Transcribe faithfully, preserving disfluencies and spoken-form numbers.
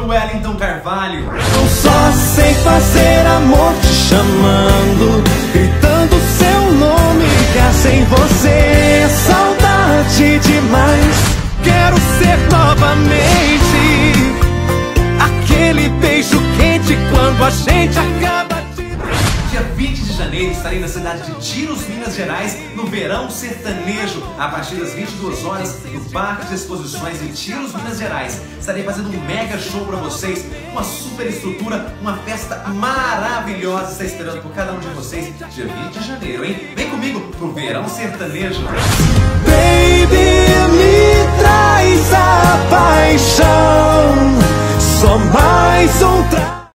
pro Wellington Carvalho. Eu só sei fazer amor te chamando, gritando seu nome, que é sem você saudade demais. Quero ser novamente aquele beijo quente quando a gente acaba de... Dia vinte de janeiro estarei na cidade de Tiros, Minas Gerais, no Verão Sertanejo, a partir das vinte e duas horas, no Parque de Exposições de Tiros, Minas Gerais. Estarei fazendo um mega show pra vocês, uma super estrutura, uma festa maravilhosa está esperando por cada um de vocês, dia vinte de janeiro, hein? Vem comigo pro Verão Sertanejo. Baby, me traz a paixão, só mais um